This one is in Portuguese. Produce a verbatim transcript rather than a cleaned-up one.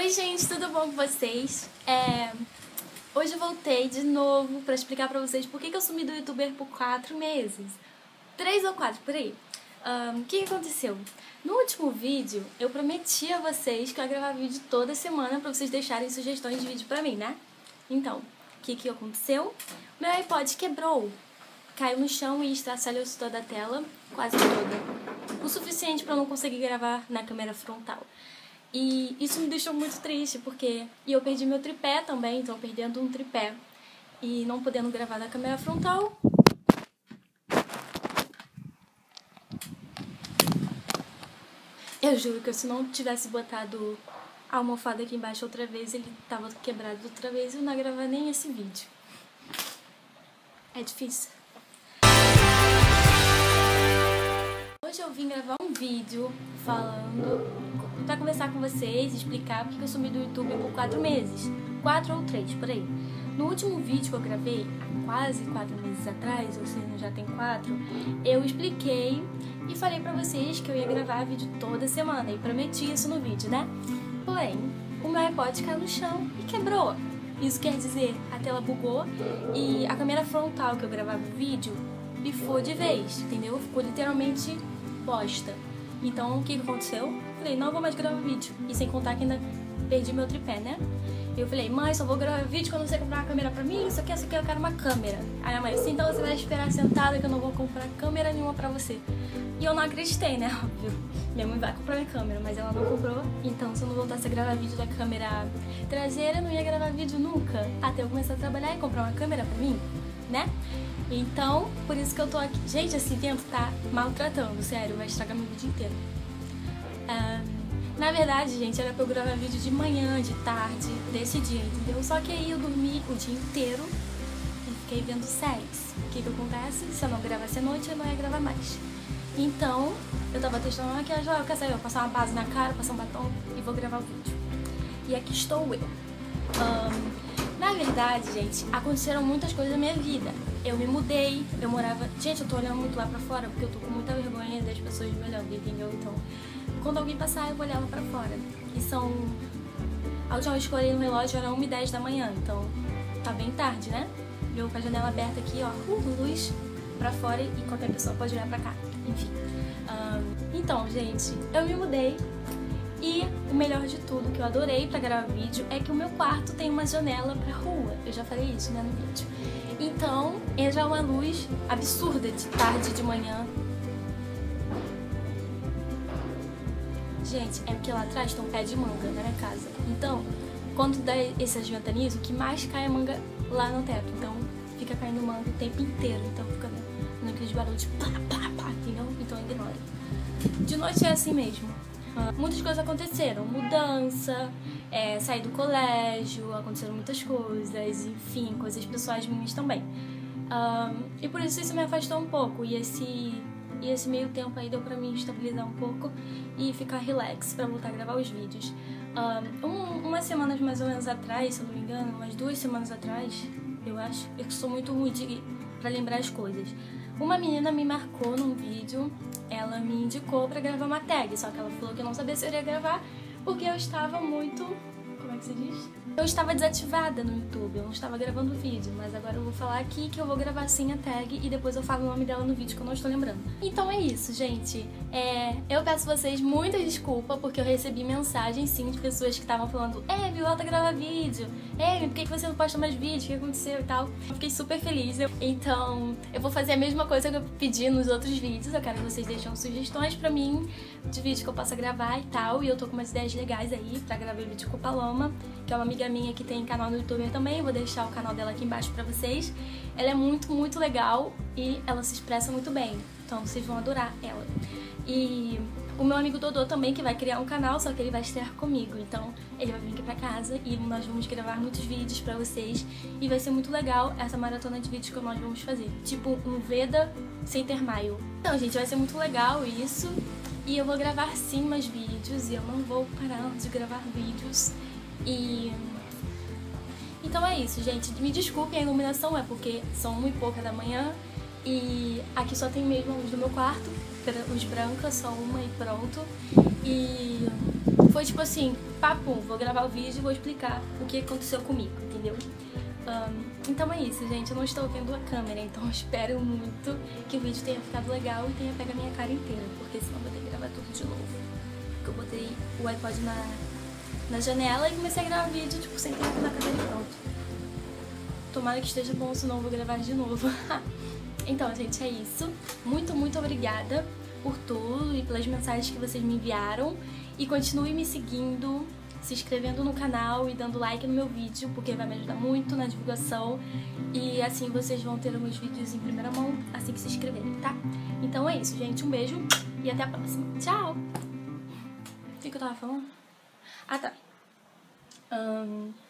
Oi gente, tudo bom com vocês? É... Hoje eu voltei de novo pra explicar pra vocês por que, que eu sumi do youtuber por quatro meses. Três ou quatro, por aí. O um, que, que aconteceu? No último vídeo, eu prometi a vocês que eu ia gravar vídeo toda semana pra vocês deixarem sugestões de vídeo pra mim, né? Então, o que, que aconteceu? Meu iPod quebrou. Caiu no chão e estraçalhou toda a tela, quase toda. O suficiente pra eu não conseguir gravar na câmera frontal. E isso me deixou muito triste, porque e eu perdi meu tripé também, então perdendo um tripé e não podendo gravar na câmera frontal. Eu juro que se eu não tivesse botado a almofada aqui embaixo outra vez, ele tava quebrado outra vez e eu não ia gravar nem esse vídeo. É difícil. Hoje eu vim gravar um vídeo falando, pra conversar com vocês, explicar porque eu sumi do YouTube por quatro meses. Quatro ou três, por aí. No último vídeo que eu gravei, há quase quatro meses atrás, ou seja, já tem quatro, eu expliquei e falei pra vocês que eu ia gravar vídeo toda semana e prometi isso no vídeo, né? Porém, o meu iPod caiu no chão e quebrou. Isso quer dizer, a tela bugou e a câmera frontal que eu gravava o vídeo bifou de vez, entendeu? Ficou literalmente bosta. Então, o que aconteceu? Falei, não vou mais gravar vídeo. E sem contar que ainda perdi meu tripé, né? Eu falei, mãe, só vou gravar vídeo quando você comprar uma câmera pra mim. Isso aqui, isso aqui, eu quero uma câmera. Aí a mãe disse, então você vai esperar sentada que eu não vou comprar câmera nenhuma pra você. E eu não acreditei, né? Óbvio. Minha mãe vai comprar minha câmera, mas ela não comprou. Então, se eu não voltasse a gravar vídeo da câmera traseira, eu não ia gravar vídeo nunca. Até eu começar a trabalhar e comprar uma câmera pra mim, né? Então, por isso que eu tô aqui. Gente, esse vento tá maltratando, sério, vai estragar meu vídeo inteiro. Um, na verdade, gente, era pra eu gravar vídeo de manhã, de tarde, desse dia, entendeu? Só que aí eu dormi o dia inteiro e fiquei vendo séries. O que que acontece? Se eu não gravasse à noite, eu não ia gravar mais. Então, eu tava testando uma maquiagem, eu quero saber, eu vou passar uma base na cara, passar um batom e vou gravar o vídeo. E aqui estou eu. Um, Na verdade, gente, aconteceram muitas coisas na minha vida. Eu me mudei, eu morava... Gente, eu tô olhando muito lá pra fora porque eu tô com muita vergonha das pessoas me olhando, entendeu? Então, quando alguém passar, eu vou olhar lá pra fora. E são... A última vez que eu olhei no relógio era uma e dez da manhã, então tá bem tarde, né? Eu com a janela aberta aqui, ó, uh, luz pra fora e qualquer pessoa pode olhar pra cá. Enfim. Um, então, gente, eu me mudei. E o melhor de tudo, que eu adorei pra gravar vídeo, é que o meu quarto tem uma janela pra rua. Eu já falei isso, né, no vídeo. Então, entra uma luz absurda de tarde, de manhã. Gente, é porque lá atrás tem um pé de manga na minha casa. Então, quando dá essas ventanias, o que mais cai é manga lá no teto. Então, fica caindo manga o tempo inteiro. Então, fica dando aqueles barulhos de plá, plá, plá, entendeu? Então, ignora. De noite é assim mesmo. Muitas coisas aconteceram, mudança, é, sair do colégio, aconteceram muitas coisas, enfim, coisas pessoais minhas também. Um, e por isso isso me afastou um pouco, e esse, e esse meio tempo aí deu pra mim estabilizar um pouco e ficar relax pra voltar a gravar os vídeos. Um, umas semanas mais ou menos atrás, se eu não me engano, umas duas semanas atrás, eu acho, eu sou muito ruim de, pra lembrar as coisas. Uma menina me marcou num vídeo, ela me indicou pra gravar uma tag, só que ela falou que eu não sabia se eu iria gravar porque eu estava muito... como é que se diz? Eu estava desativada no YouTube, eu não estava gravando vídeo, mas agora eu vou falar aqui que eu vou gravar sim a tag e depois eu falo o nome dela no vídeo que eu não estou lembrando. Então é isso, gente. É... Eu peço a vocês muita desculpa porque eu recebi mensagens sim de pessoas que estavam falando Amy, volta a gravar vídeo. Amy, por que você não posta mais vídeo? O que aconteceu e tal? Eu fiquei super feliz. Então eu vou fazer a mesma coisa que eu pedi nos outros vídeos. Eu quero que vocês deixem sugestões pra mim de vídeo que eu possa gravar e tal. E eu tô com umas ideias legais aí pra gravar vídeo com a Paloma, que é uma amiga minha que tem canal no YouTube também, eu vou deixar o canal dela aqui embaixo pra vocês. Ela é muito, muito legal e ela se expressa muito bem, então vocês vão adorar ela. E o meu amigo Dodô também, que vai criar um canal, só que ele vai estrear comigo, então ele vai vir aqui pra casa e nós vamos gravar muitos vídeos pra vocês e vai ser muito legal essa maratona de vídeos que nós vamos fazer, tipo um Veda sem ter maio. Então, gente, vai ser muito legal isso e eu vou gravar sim mais vídeos e eu não vou parar de gravar vídeos. E então é isso, gente. Me desculpem, a iluminação é porque são uma e pouca da manhã e aqui só tem mesmo a luz do meu quarto, luz branca, só uma e pronto. E foi tipo assim, papum, vou gravar o vídeo e vou explicar o que aconteceu comigo, entendeu? Um, então é isso, gente, eu não estou vendo a câmera, então eu espero muito que o vídeo tenha ficado legal e tenha pego a minha cara inteira, porque senão eu vou ter que gravar tudo de novo. Porque eu botei o iPod na, na janela e comecei a gravar vídeo, tipo, sem tempo na cadeira e pronto. Tomara que esteja bom, senão eu vou gravar de novo. Então, gente, é isso. Muito, muito obrigada por tudo e pelas mensagens que vocês me enviaram. E continue me seguindo, se inscrevendo no canal e dando like no meu vídeo, porque vai me ajudar muito na divulgação. E assim vocês vão ter os meus vídeos em primeira mão assim que se inscreverem, tá? Então é isso, gente. Um beijo e até a próxima. Tchau! O que eu tava falando? Ah, tá. Um...